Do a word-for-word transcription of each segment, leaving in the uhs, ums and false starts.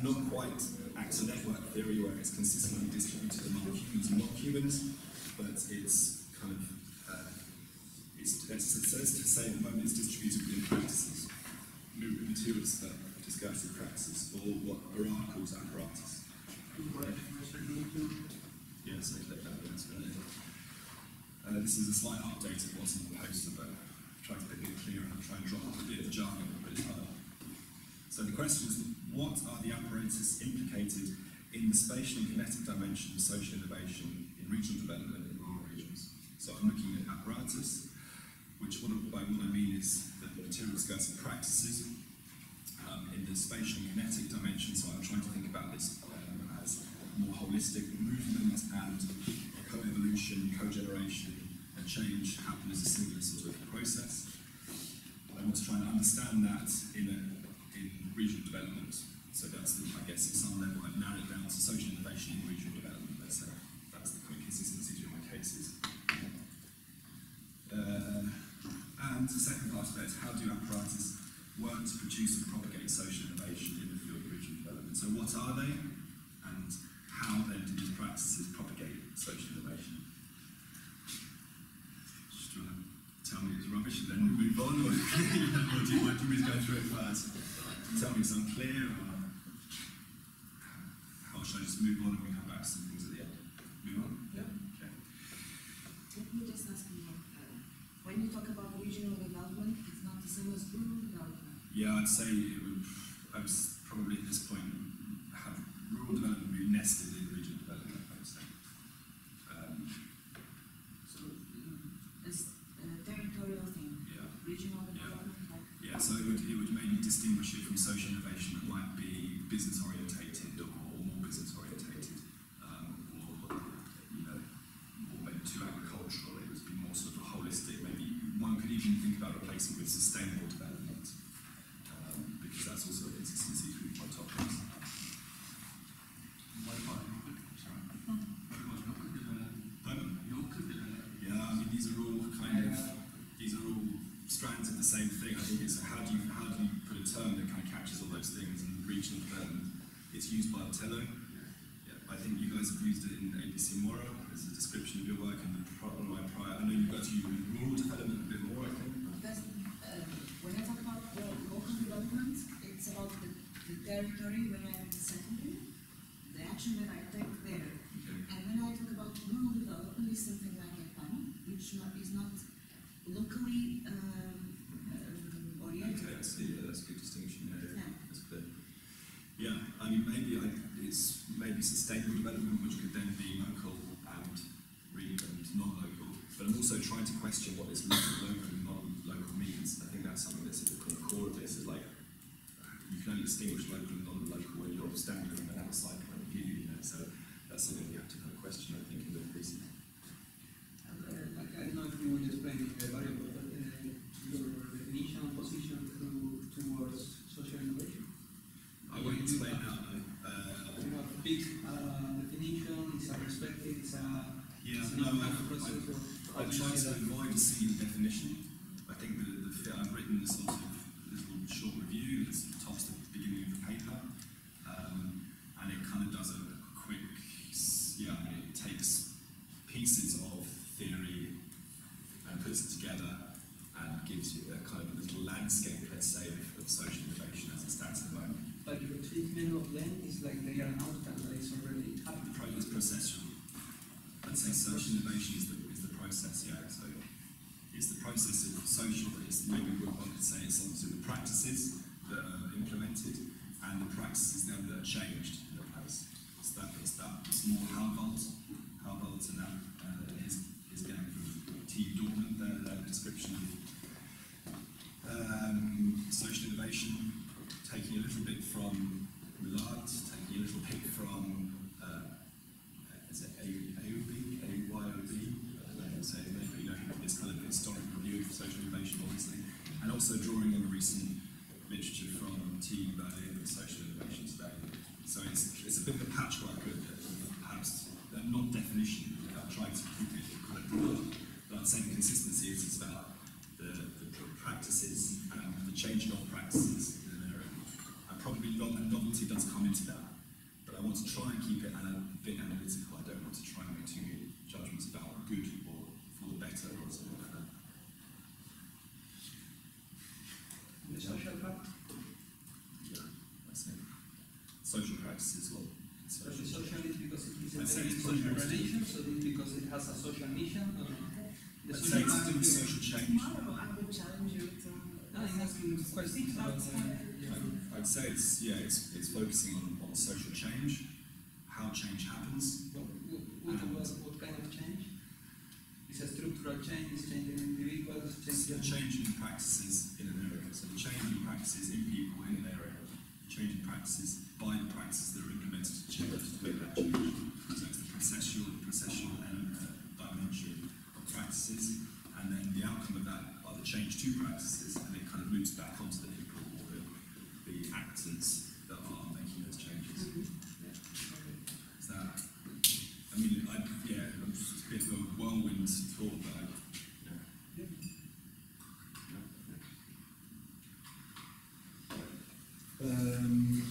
not quite acts a network theory where it's consistently distributed among humans and non-humans, but it's kind of, uh, it's, it's, it's, it's to say at the moment it's distributed within practices, movement materials that discursive practices, or what Barat calls apparatus. Yes, I click that, that's brilliant. Uh, this is a slight update of what's in the poster, but I've tried to make it clearer and try and drop a bit of jargon, but it's hard. So the question is, what are the apparatus implicated in the spatial and kinetic dimension of social innovation in regional development in rural regions? So I'm looking at apparatus, which what, by what I mean is the material discursive practices um, in the spatial and kinetic dimension. So I'm trying to think about this um, as more holistic movement and co-evolution, co-generation, and change happen as a singular sort of process. I want to try and understand that in, a, in regional development. So that's, the, I guess, at some level, I've narrowed it down to social innovation in regional development. Let's say that's the kind of consistency between my cases. Uh, and the second part of it, how do apparatus work to produce and propagate social innovation in the field of regional development? So what are they, and how then do these practices propagate social innovation? Just trying to tell me it's rubbish and then we move on, or, or do you want me to go through it first? Tell me it's unclear, or how should I just move on and we come back to some things at the end? Move on? Yeah. Okay. Let me just ask you, uh, when you talk about regional development, it's not the same as rural development? Yeah, I'd say it would, I was probably at this point have rural development be nested in regional development, I would say. Um, so, uh, it's a territorial thing, yeah. Regional development? Yeah. Like yeah, so it would, it would maybe distinguish it from social innovation that might be business orientated or, or more business orientated, um, or, you know, or maybe too agricultural. It would be more sort of holistic. Maybe one could even think about replacing with sustainable development, um, because that's also a consistency between my topics. Yeah, I mean these are all kind of these are all strands of the same thing. I think it's how do you how do you put a term that kind of captures all those things? And regional development, it's used by Otello. Yeah, I think you guys have used it in A B C Moro as a description of your work and the one of my prior. I know you've got to use rural development a bit more. I think. Because uh, when I talk about uh, local development, it's about the, the territory where I am secondary, the action that I take there. Okay. And when I talk about rural development, it's something like a PAM, which not, is not locally um, um, oriented. Okay, I see. Yeah, that's a good distinction. Yeah, Yeah. That's clear. Yeah, I mean maybe I, it's maybe sustainable development, which could then be local and really and non-local. But I'm also trying to question what this local, local and non-local means. I think that's something that's at the kind of core of this. Is like you can only distinguish local and non-local when you're standing from an outside point of view. You know, so that's something we have to kind of question. I think in the recent. Uh, I don't know if you will explain the variable, but uh, your definition and position to, towards social innovation. I won't explain now. Uh, you have a big uh, definition, it's a perspective, it's a, yeah, it's no, a I've, process. I've, Or, I've tried to avoid seeing the definition. I think the, the, I've written a sort of little short review that's tossed at the beginning of the paper, um, and it kind of does a quick, yeah, I mean, it takes pieces of theory and puts it together and gives you a kind of a little landscape, let's say, of, of social innovation as it stands at the moment. but your treatment of them is like they are an outcome that is already happening. Pro is processual. I'd say social innovation is the, is the process, yeah. So it's the process of social, it's maybe what one could say it's also the practices that are implemented and the practices then that are changed in the place. It's that, it's that, it's more Halvold, Halvold and that, uh, his, his gang from T. Dortmund, their, their description of um, social innovation, taking a little bit from Millard, taking a little bit from uh, is it A O B, A Y O B? I don't know how to say it, maybe, you know, this kind of historic review of social innovation, obviously, and also drawing on recent literature from T. Berlin and social innovation today. So it's, it's a bit of a patchwork of, of perhaps uh, not definition, I've tried to keep it kind of broad, but I'd say the consistency is it's about the, the practices and the changing of practices in an area. And probably not, and novelty does come into that. social practices, well, So social the social is because it is a I'd say very it's social probably relation, so it is because it has a social mission. Or the I'd say social it's to do with is social change. Tomorrow I would challenge you to. no, it has been quite simple. Uh, yeah. I'd say it's yeah, it's it's focusing on, on social change, how change happens. What, what, what, what kind of change? It's a structural change, it's changing individuals, It's a changing... change in practices in an area. So the change in practices in people in an area, change in practices by the practices that are implemented to change to make that change. So it's the processual, processual and, uh, dimension of practices, and then the outcome of that are the change to practices, and it kind of loops back onto the people or the, the actors that are making those changes. Is that? I mean, I, yeah, it's a bit of a whirlwind thought, but I, yeah. Um,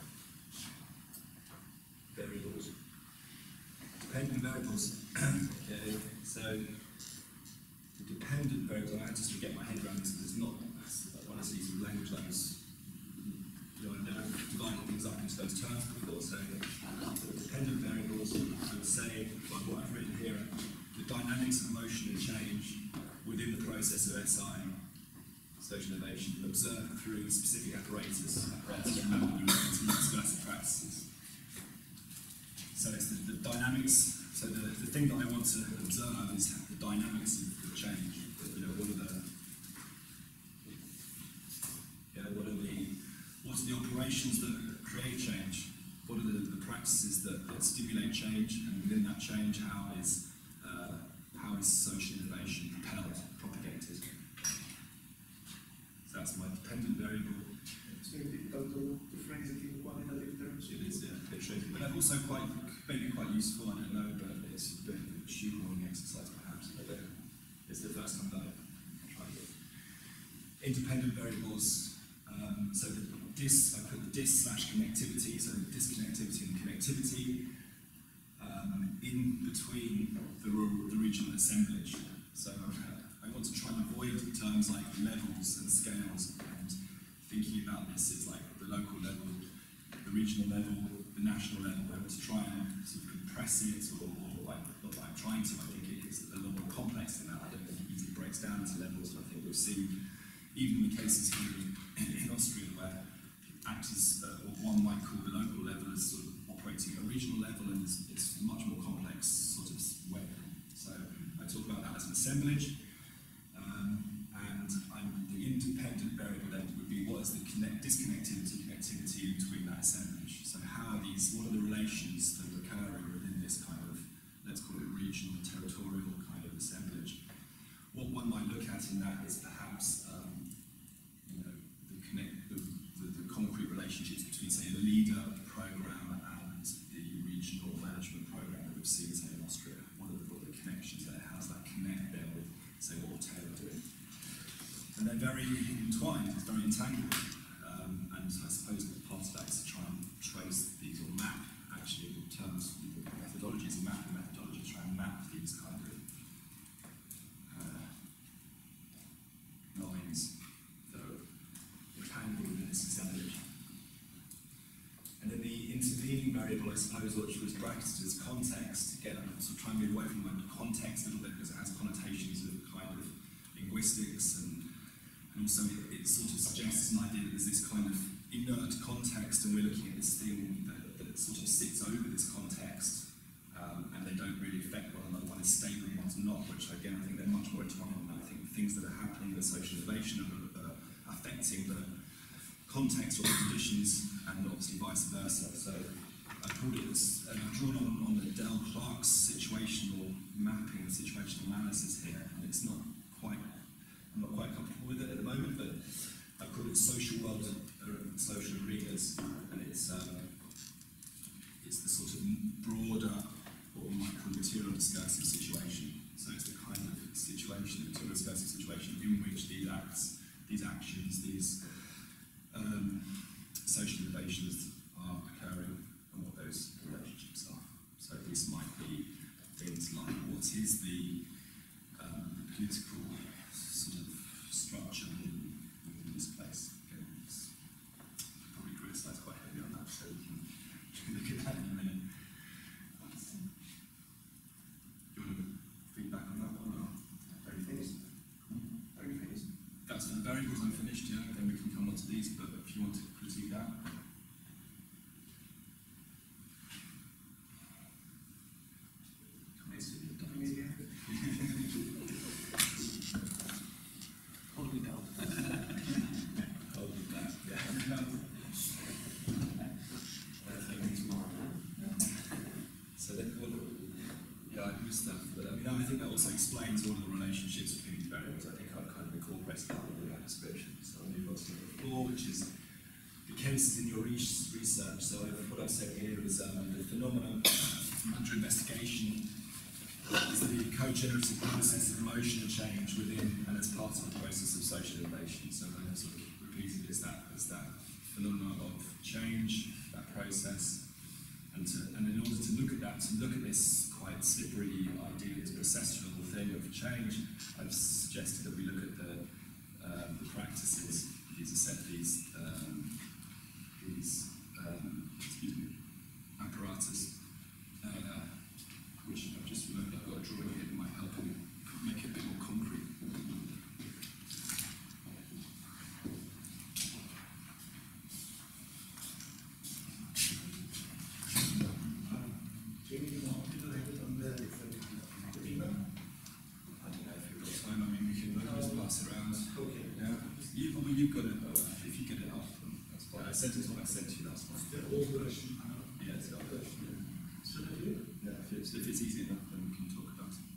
variables. Dependent variables. Okay, so the dependent variable, I had to sort of get my head around this because it's not, when I see some language like this, you know, I've never divided things up into those terms before, so the dependent variables, I would say, like what I've written here, the dynamics of motion and change within the process of S I, social innovation, observed through specific apparatus, apparatus and discursive practices. So it's the, the dynamics, so the, the thing that I want to observe is the dynamics of the change. You know, what are the, you know, what are the, what are the operations that create change? What are the, the practices that, that stimulate change, and within that change, how is uh, how is social innovation propelled, propagated? So that's my dependent variable. It's very difficult to, to phrase it in quantitative terms. It is, yeah, a bit tricky, but also quite maybe quite useful. I don't know, but it's a bit of a shoehorning exercise, perhaps. I don't know. It's the first time that I've tried it. Independent variables. Um, so the dis, I put the dis slash connectivity, so the disconnectivity and connectivity um, in between the, the regional assemblage. So uh, I want to try and avoid terms like levels and scales, and thinking about this is like the local level, the regional level, the national level. I want to try and sort of compress it, or, or like, not that I'm trying to, I think it is a lot more complex than that. I don't think it easily breaks down into levels, and I think we've seen, even in the cases here in, in Austria, where actors, uh, what one might call the local level, is sort of operating at a regional level, and it's, it's a much more complex sort of way. So I talk about that as an assemblage, um, and I'm, the independent variable then would be what is the connect, disconnectivity, connectivity between that assemblage. So how are these, what are the relations that are occurring within this kind of, let's call it regional, territorial kind of assemblage. What one might look at in that is perhaps um, you know, the, connect, the, the, the concrete relationships between, say, the leader program and the regional management program that we've seen, say, in Austria. What are the, what are the connections there? How does that connect then with, say, what Taylor doing? And they're very entwined, it's very entangled. Um, and I suppose that part of that is to try and trace these, or map, actually, in terms of methodologies, mapping methodology, try and map these kind of uh, lines that are entangled within this assemblage. And then the intervening variable, I suppose, which was bracketed as context. Again, I'm sort of trying to move away from the context a little bit because it has connotations of kind of linguistics, and, and also it, it sort of suggests an idea that there's this kind of inert context, and we're looking at this thing that, that sort of sits over this context, um, and they don't really affect one another. One is stable and one's not, which again, I think they're much more entwined. I think things that are happening in social innovation are uh, affecting the context or the conditions, and obviously vice versa. So I called it this, and I've drawn on, on the Dell Clark's situational mapping, situational analysis here, and it's not quite, I'm not quite comfortable with it at the moment, but I call it social world, uh, social arenas, and it's um, it's the sort of broader, what we might call material discursive situation. So it's the kind of situation, material discursive situation in which these acts, these actions, these Um, social innovations are occurring, and what those relationships are. So this might be things like what is the um, political sort of structure in, in this place. Okay, it's probably criticised quite heavily on that. So finished, yeah, then we can come on to these, but if you want to critique that. Hold me down. Hold it back, yeah. So then, well, yeah, I do stuff, but I mean, I think that also explains all of the relationships between these variables. I think I've kind of incorporated that in that description. So I'll move on to number four, which is the cases in your research. So what I've said here is um, the phenomenon under investigation is the co-generative process of motion and change within and as part of the process of social innovation. So I sort of repeated as that as that phenomenon of change, that process, and to, and in order to look at that, to look at this quite slippery idea, this processual thing of change, I've suggested that we look at the um, the practices. These are set these um, these um, excuse me apparatus. Uh, which I've just remembered I've got a drawing here that might help me make it a bit more concrete. I don't know if you've got time, I mean we can just pass it around. Okay. Yeah. You, I mean, you've got it, uh, if you get it up, that's fine. I sent it to what I sent you last time. The old version. Yeah, it's got it. Should I do it? Yeah, if it's, if it's easy enough, then we can talk about it.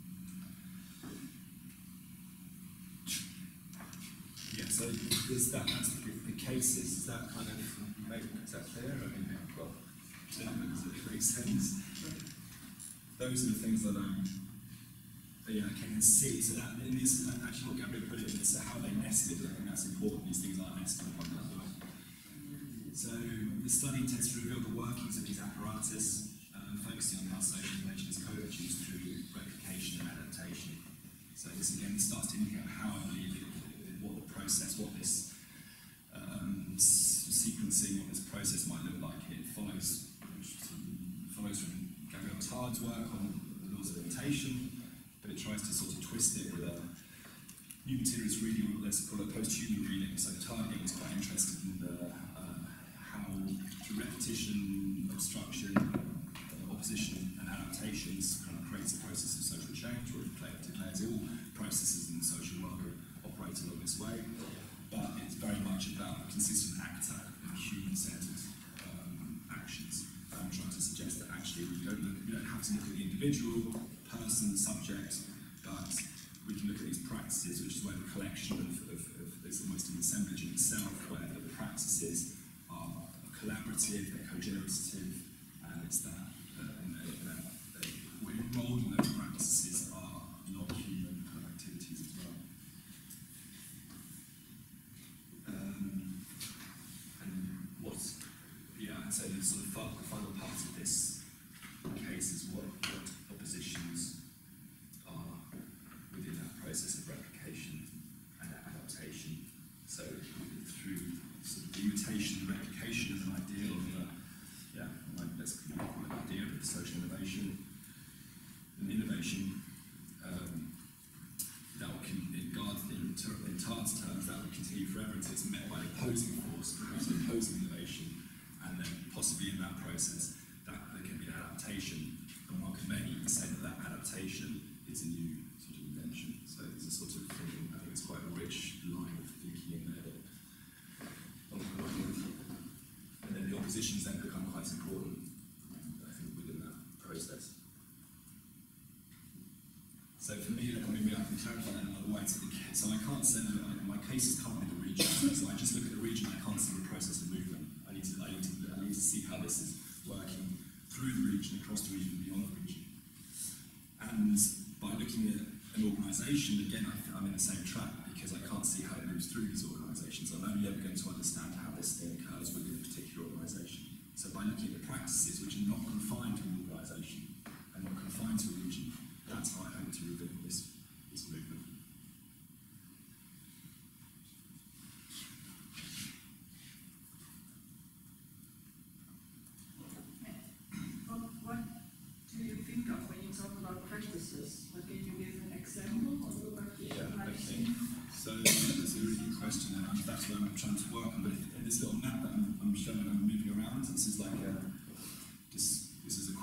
Yeah, so is that, that's the, the cases, is that kind of, maybe, is that clear? I mean, well, does it make sense? Those are the things that I'm, yeah, I can see. So that, in this, actually what Gabriel put it in, is how they nested. I think that's important, these things aren't nested on one another. So the study intends to reveal the workings of these apparatus, um, focusing on how social innovation is co-produced through replication and adaptation. So this again starts to indicate how I believe it, what the process, what this um, sequencing, what this process might look like. It follows, follows from Gabriel Tard's work on the laws of imitation, but it tries to sort of twist it with a new materials reading, let's call it post-human reading. So Tard was quite interested in the how through repetition, obstruction, uh, opposition and adaptations kind of creates a process of social change, or it declares all processes in the social world operate along this way, but it's very much about a consistent actor and human-centered um, actions. I'm trying to suggest that actually we don't, look, we don't have to look at the individual, person, subject, but we can look at these practices, which is where the collection of, of, of there's almost an assemblage in itself, where the practices are collaborative, they're co-generative, and it's that, uh, and, uh, uh, we're enrolled in those practices are not human kind of activities as well. Um, and what's, yeah, and so the sort of final, final part of this case is what, what oppositions are within that process of replication and adaptation. So through sort of the imitation and replication of an ideal of a, yeah, like let's call it an idea of social innovation and innovation, um, that will, in, God, in, in Tard's terms, that will continue forever until it's met by an opposing force, perhaps an opposing innovation, and then possibly in that process, that there can be an adaptation, and one can maybe even say that that adaptation is a new sort of invention. So it's a sort of thinking, I think it's quite a rich line of thinking in there. That, and then the oppositions then become quite important, I think, within that process. So for me, I mean, I can clarify that another way. So, the, so I can't say that I, my cases can't be the region. So I just look at the region. I can't see the process of movement. I need to, I need to, I need to see how this is working through the region, across the region, beyond the region. And by looking at an organisation, again, I, I'm in the same trap because I can't see how it moves through these organisations. I'm only ever going to understand how this thing occurs within a particular organisation. So by looking at the practices which are not confined to an organisation and not confined to a region, that's how I hope to reveal this, this movement. What, what do you think of when you talk about practices? But can you give an example of the practice? Yeah, okay. So that's a really good question, and that's where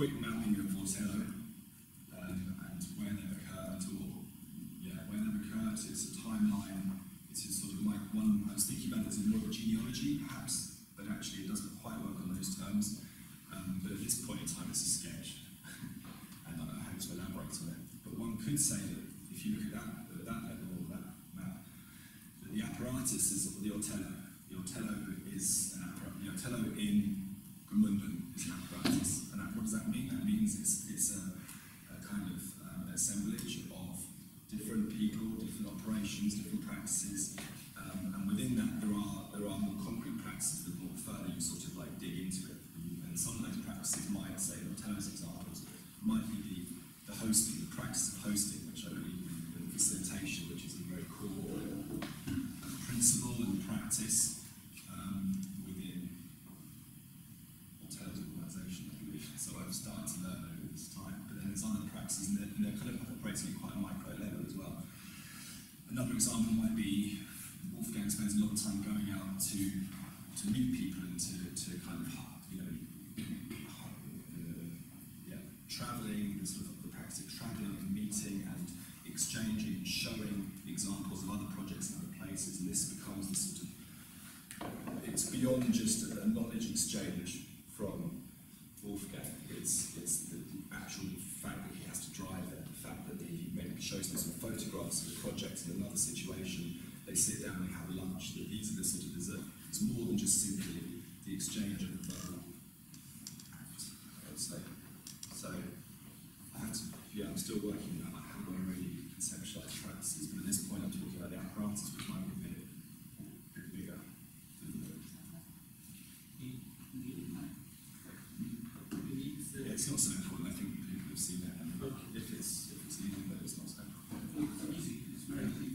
quick mapping of Vöcklabruck, um, and where they've occurred, or yeah, where they've occurred. It's a timeline. It's just sort of like one. I was thinking about it as more of a genealogy, perhaps, but actually it doesn't quite work on those terms. Um, but at this point in time, it's a sketch, and I hope to elaborate on it. But one could say that if you look at that, at that level, or that map, that the apparatus is the Ortello. The Ortello is an apparatus. The Ortello in Gmunden is an apparatus, and that, what does that mean? That means it's it's a, a kind of um, assemblage of different people, different operations, different practices, um, and within that there are there are more concrete practices that more further you sort of like dig into it. And some of those practices might, say, Ortello's examples, might be the, the hosting, the practice of hosting, which I believe in facilitation, which is a very core principle and practice um, within Ortello's organisation, I believe. So I've started to learn over this time. But then there's other practices, and they're, and they're kind of operating at quite a micro level as well. Another example might be Wolfgang spends a lot of time going out to to meet people and to, to kind of, you know, uh, yeah, travelling, the sort of the practice of travelling and meeting and exchanging and showing examples of other projects in other places, and this becomes the sort of, it's beyond just a knowledge exchange from Wolfgang. It's it's the actual fact that he has to drive there, the fact that he maybe shows them some photographs of the project in another situation. They sit down, they have lunch. That these are the sort of dessert. It's more than just simply the exchange of the verbal act, I would say. So I have to, yeah, I'm still working on like, how do I really conceptualise practices, but at this point I'm talking about the apparatus, which might be a bit, a bit bigger. Yeah, it's not so important. I think people have seen that, and if it's if it's easy, but it's not so important. It's easy, it's very easy.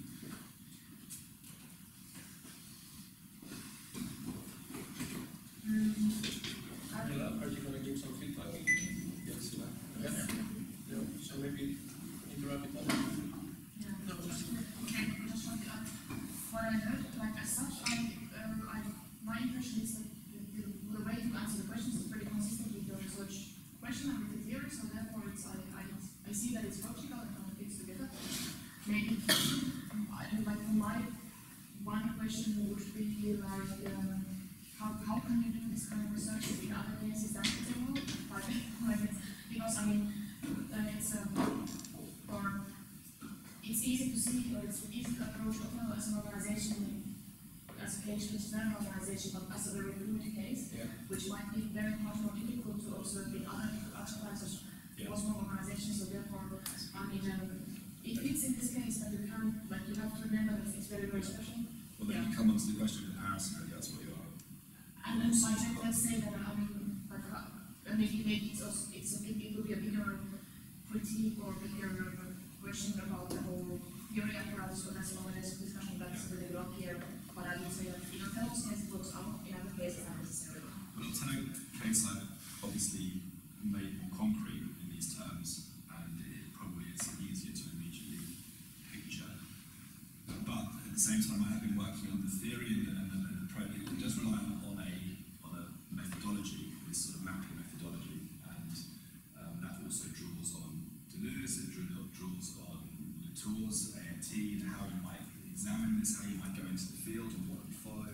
Um, Are you going to give some feedback? Yes, you know. Yeah. Yeah. So maybe interrupt it. Yeah, no, just, okay, just want to add, what I heard, like as such, I, um, I, my impression is that the, the, the way to answer the questions is very consistent with your research question and with the theory, so therefore it's, I, I, I see that it's logical and kind of fits together. Maybe, I don't like, for my, one question would be like, um, how, how can you do this kind of research in other cases that possible? Like, like it's, because I mean, uh, it's um, or it's easy to see, or it's easy to approach Othello as an organization, as a case which is not an organization, but as a very recruited case, Yeah. which might be very much more difficult to observe in other other kinds of Yeah. small organizations. So therefore, I mean, um, it fits in this case, but you can, like, you have to remember that it's very very special. Well, then Yeah. you come on to the question of comparison, really, that's what you are. And then by that, let's say that, I mean, like, uh, maybe, maybe it's also, it's a big, it would be a bigger critique or bigger question about the whole theory apparatus, but that's not a discussion that's really long here. But I would say that in Othello's case, it works out, in other cases, not necessarily. Well, Othello case I've obviously made more concrete in these terms, and it probably is easier to immediately picture. But at the same time, I have been working on the theory and the, and the, and the pro. It does rely on, on a on a methodology, this sort of mapping methodology, and um, that also draws on Deleuze, it draws, draws on Latour's A N T, and how you might examine this, how you might go into the field and what you follow,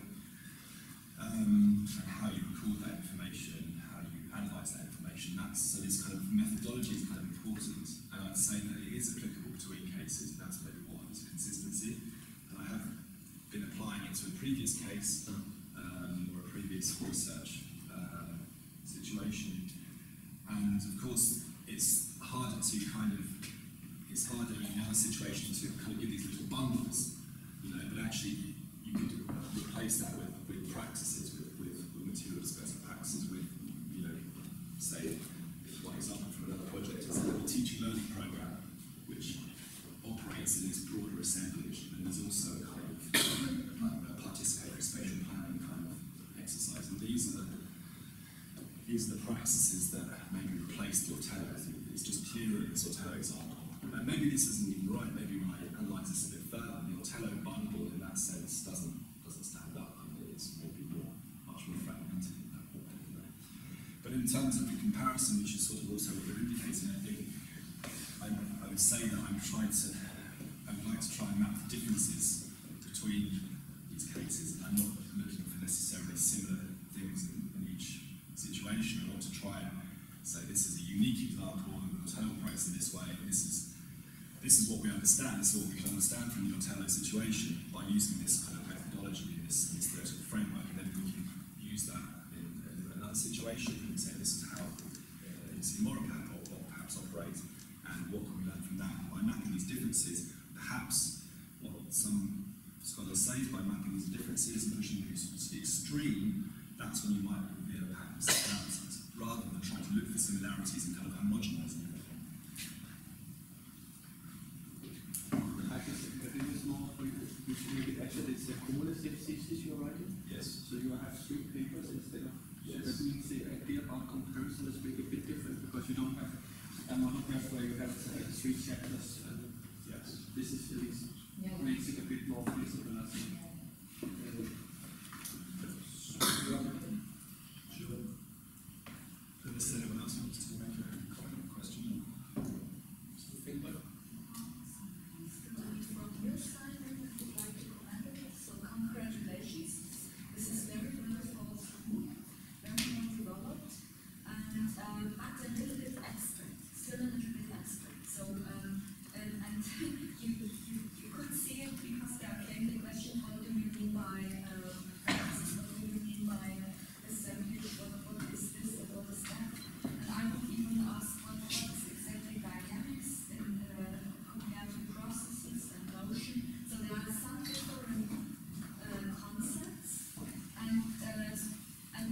um, and how you record that information, how you analyse that information. That's so this kind of methodology is kind of important, and I'd say that it is applicable between cases, and that's maybe one is consistency. And I have been applying it to a previous case um, or a previous research uh, situation, and of course it's harder to kind of it's harder in other situations to kind of give these little bundles, you know, but actually you could replace that with, with practices, with, with, with material dispersal practices, with, you know, say, one example from another project is a teaching learning program, which operates in this broader assemblage, and there's also a kind of um, a participatory spatial planning kind of exercise, and these are the, these are the practices that maybe replace the Ortello. It's just clearer in this Ortello example. And maybe this isn't even right, maybe when I analyse this a bit further, the Ortello bundle in that sense doesn't doesn't stand up. I mean, it's maybe more, much more fragmented than that. But in in terms of the comparison, which is sort of also what we're indicating, I think I, I would say that I'm trying to, I would like to try and map the differences between these cases. I'm not looking for necessarily similar things in, in each situation. I want to try and say this is a unique example of the hotel operates in this way. This is this is what we understand. This is what we can understand from the hotel situation by using this kind of methodology, this, this theoretical framework, and then we can use that in, in another situation and say this is how uh, you see Moroccan or, or perhaps operate, and what can we learn from that. And by mapping these differences, perhaps what some scholars say is by mapping these differences and pushing these to the extreme, that's when you might reveal a pattern of similarities, rather than trying to look for similarities and kind of homogenise them. Actually, it's a cumulative thesis you're writing. Yes. So you have three papers instead of. Yes. That means the idea about comparison is maybe a bit different because you don't have a monograph where you have uh, three chapters. And Yes. this is the reason. Yeah. Makes it a bit more feasible, I think. Uh, Sure. Unless anyone else wants to make a comment or question. Feedback. From your side, I would like to comment on it. So congratulations. This is very well thought through, very well developed, and um, but a little bit abstract, still a little bit abstract. So um, and, and you, you you could see it because there came the question, what do you mean by uh, practice? What do you mean by assemblage? What what is this and what is that? And I would even ask what what is exactly dynamics in uh, compared to processes and motion. So there are some different uh, concepts, and uh, and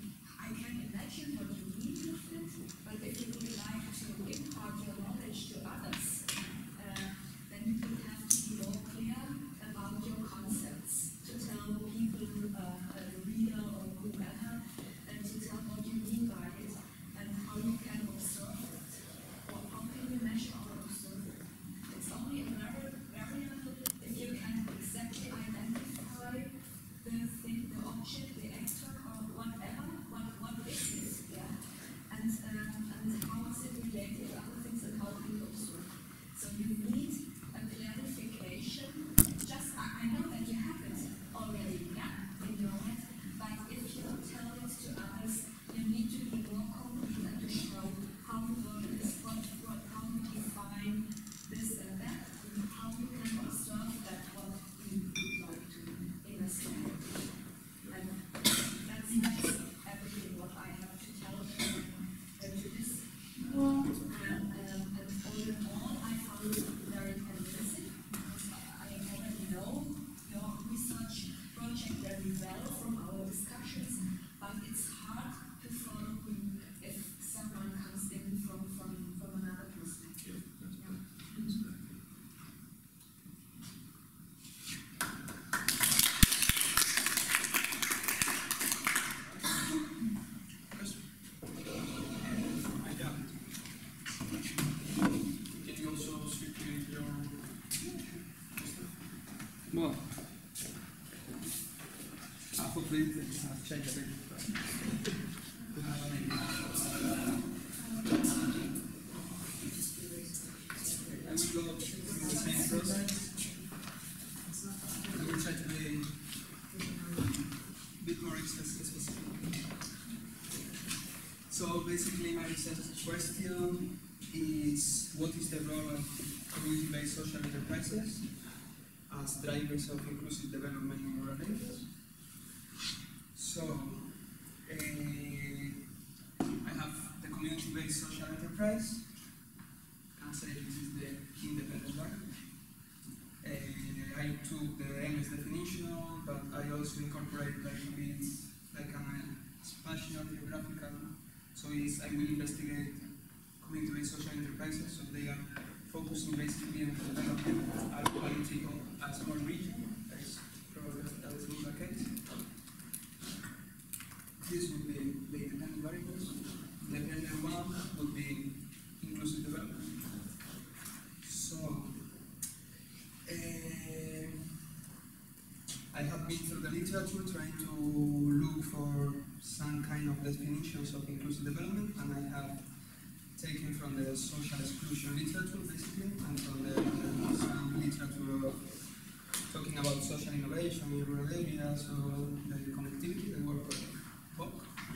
I can imagine what you mean with it. But if you would like to impart your knowledge to others, uh, then you would have to be more clear about your concepts to tell people, uh, uh, the reader or whoever, and to tell what you mean by it and how you can observe it. Or how can you measure or observe it? It's only a very variable if you can exactly identify the thing, the object, the actor, or whatever, what, what is this, yeah? And, um, and how is it related to other things and how can you observe? So you need a clarification. Just, I, I know that you have it already, yeah, in your head, but if you tell it to others, you need to be more concrete and to show how the world is, what, what, how you define this and that, and how you can observe that what you would like to investigate. And that's, that's everything what I have to tell you uh, to this. And, um, and all in all, I found it very convincing because I already know your research project very well from our discussions, but it's hard to follow if someone comes in from, from, from another perspective. Yeah. Can you also speak to your. Well, hopefully things have changed a bit. We have an idea. I will go through the same process. I will try to be a bit more specific. So basically my research question is what is the role of community-based social enterprises as drivers of inclusive development in rural areas? So, uh, I have the community-based social enterprise. I can say this is the independent one. Uh, I took the M S definition, but I also incorporate like a bit like a spatial geographical. So it's, I will investigate community-based social enterprises. So they are focusing basically on developing our quality of a small region. That is probably that is the case. This would be the independent variables. The dependent one would be inclusive development. So, uh, I have been through the literature trying to look for some kind of definitions of inclusive development, and I have taken from the social exclusion literature, basically, and from the, uh, some literature talking about social innovation in rural areas, or the connectivity, the work of Bock,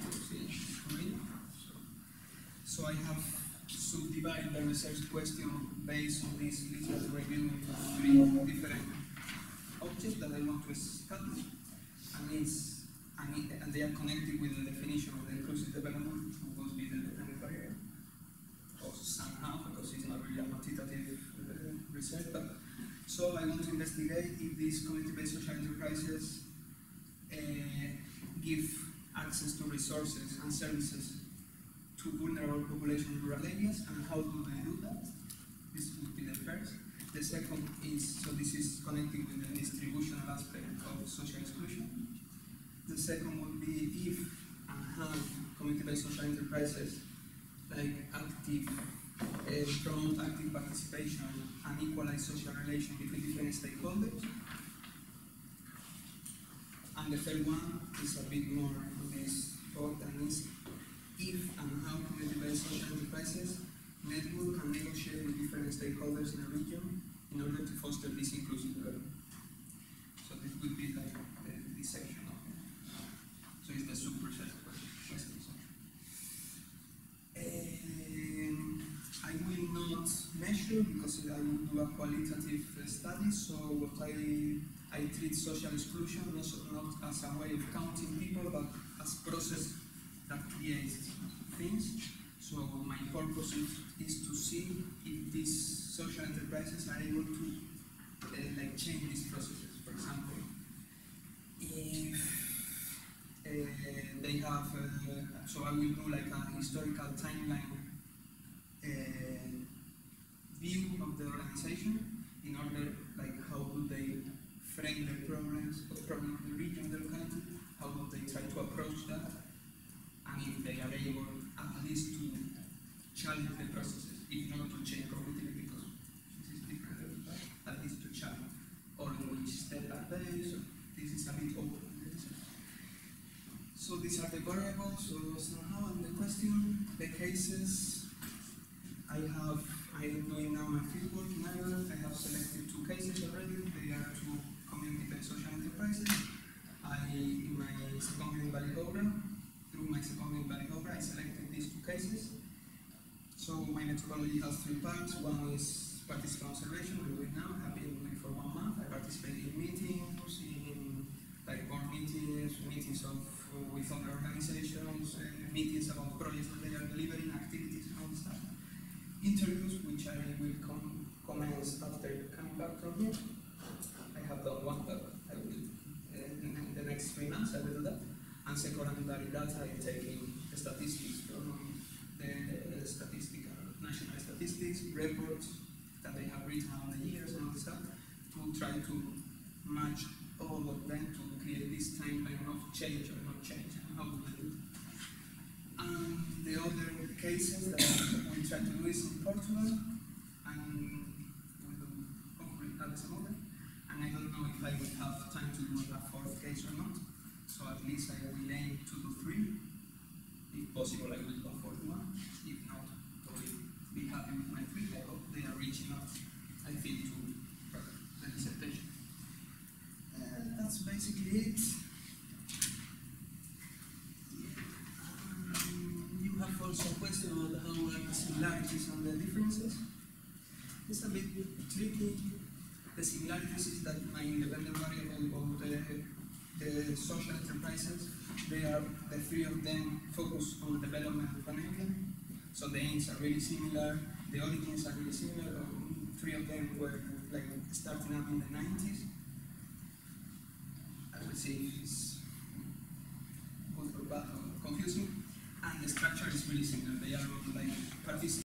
so I have subdivided the research question based on this literature review into three different objects that I want to study, and, it's, and, it, and they are connected with the definition of the inclusive development, which will be the dependent variable, or somehow, because it's not really a quantitative uh, research. But, so I want to investigate if these community-based social enterprises uh, give access to resources and services to vulnerable population in rural areas, and how do they do that? This would be the first. The second is, so this is connected with the distributional aspect of social exclusion. The second would be if and how community-based social enterprises like active, uh, promote active participation and equalize social relations between different stakeholders. And the third one is a bit more of this thought, and is if and how community-based social enterprises network and negotiate with different stakeholders in a region in order to foster this inclusive development. So this would be like the, this section of it. So it's the super-set question. Um, I will not measure because I will do a qualitative study, so what I, I treat social exclusion not, not as a way of counting people, but as process that creates things. So my purpose is, is to see if these social enterprises are able to uh, like change these processes. For example, if uh, they have, uh, so I will do like a historical timeline uh, view of the organization in order, like how do they frame their problems, the problem of the region, the locality, how do they try to approach that, and if they are able at least to challenge the processes, if not to change cognitively, because this is different, but at least to challenge, or in which step are they, so this is a bit open. So these are the variables, so somehow on the question, the cases, I have, I am doing now my fieldwork in Ireland. I have selected two cases already. They are two community-based social enterprises. I, in my secondary in Valley through my secondary in Valley I selected these two cases. So my methodology has three parts. One is participant observation, we're doing now. I've been doing for one month. I participate in meetings, in like board meetings, meetings of uh, with other organizations, uh, meetings about projects that they are delivering, activities and all stuff. Interviews, which I will com commence after coming back from here. I have done one, but I will, uh, in the next three months, I will do that. And secondary data, I'm taking the statistics from the, the statistical, national statistics, reports that they have written on the years and all this stuff, to try to match all of them to create this timeline of change or not change, and how do they do it. And the other cases that we try to do is in Portugal, and we will hopefully have some other. And I don't know if I will have time to do a fourth case or not, so at least I will aim to do three. If possible, I will do a fourth one. If not, I will be happy with my three. I hope they are reaching out, I think, to the dissertation. Uh, that's basically it. Have also a question about how are the similarities and the differences. It's a bit tricky. The similarities is that my independent variable of the, the social enterprises, they are, the three of them focus on the development of an area. So the aims are really similar, the origins are really similar. Um, three of them were like starting up in the nineties. I will see if it's good or bad or confusing. And the structure is really similar. They are like participating.